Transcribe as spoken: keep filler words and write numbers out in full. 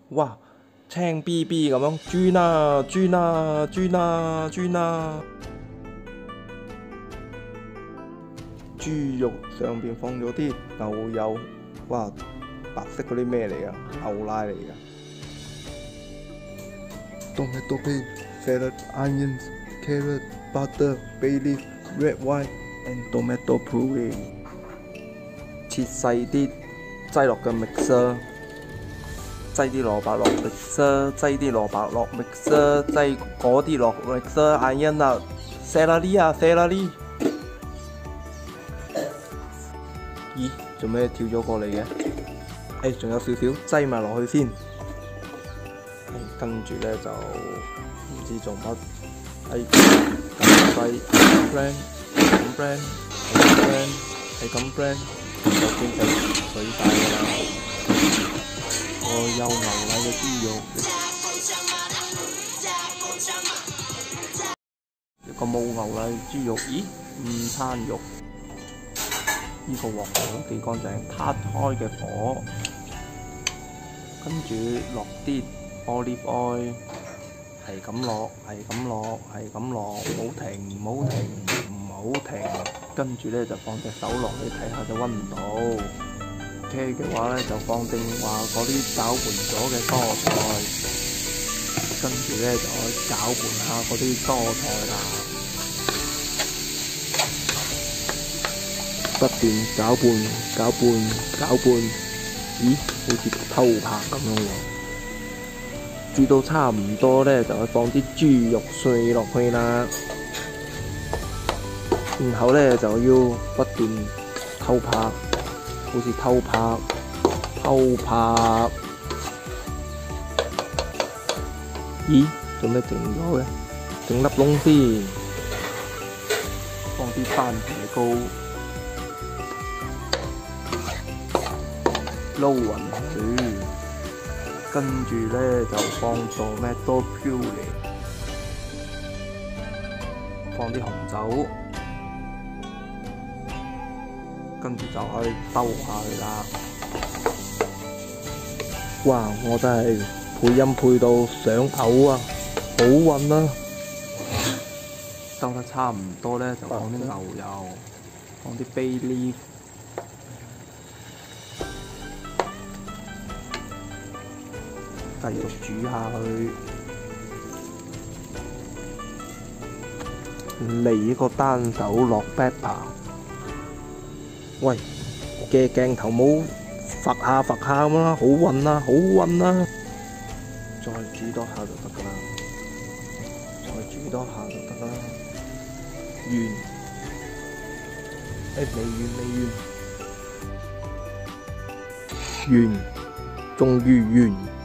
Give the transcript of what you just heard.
哇，青 B B 咁樣轉啊轉啊轉啊轉啊！豬肉上邊放咗啲牛油，哇！白色嗰啲咩嚟噶？牛奶嚟噶。Tomato paste, salad, onions, carrot, butter, bay leaf, red wine, and tomato puree。切細啲，擠落個 mixer， 擠啲蘿蔔落 mixer， 擠啲蘿蔔落 mixer， 擠嗰啲落 mixer。onion 啊 ，celery 啊 ，celery。咦，做咩跳咗過嚟嘅？誒，仲有少少擠埋落去先。跟住咧就唔知做乜，誒咁細咁 brand 咁 brand 咁 brand 係咁 brand 就變成水帶㗎啦。我有牛奶嘅豬肉，一個冇牛奶豬肉，咦？午餐肉。呢個鑊好幾乾淨，撻開嘅火，跟住落啲 olive oil， 係咁落，係咁落，係咁落，唔好停，唔好停，唔好停。跟住咧就放隻手落去睇下隻溫度 ，OK 嘅話咧就放定話嗰啲攪拌咗嘅蔬菜，跟住咧就去攪拌下嗰啲蔬菜啦。不斷攪拌、攪拌、攪拌，咦？好似偷拍咁樣喎！煮到差唔多咧，就去放啲豬肉碎落去啦。然後咧就要不斷偷拍，好似偷拍、偷拍。咦？做咩整咗嘅？整粒窿先，放啲番茄膏。撈勻佢，跟住咧就放tomato puree，放啲紅酒，跟住就可以兜下去啦。哇！我真係配音配到想嘔啊，好暈啊！兜得差唔多咧，就放啲牛油，放啲 bay leaf。繼續煮下去，嚟一個單手落 pepper。喂，嘅鏡頭冇揈下揈下咁啦，好暈啊，好暈啊！再煮多下就得㗎啦，再煮多下就得啦。完，誒未完未完，完，終於完。